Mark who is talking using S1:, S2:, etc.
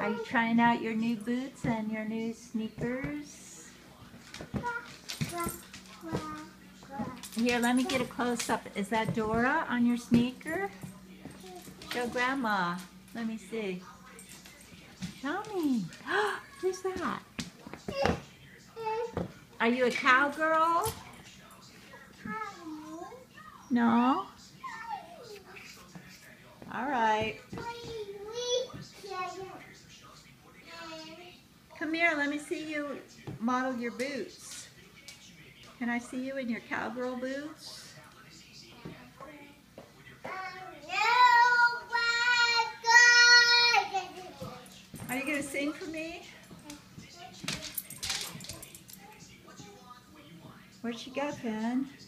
S1: Are you trying out your new boots and your new sneakers? Here, let me get a close-up. Is that Dora on your sneaker? Show Grandma. Let me see. Show me. Who's that? Are you a cowgirl? No? All right. Come here, let me see you model your boots. Can I see you in your cowgirl boots? Are you going to sing for me? Where'd she go, Finn?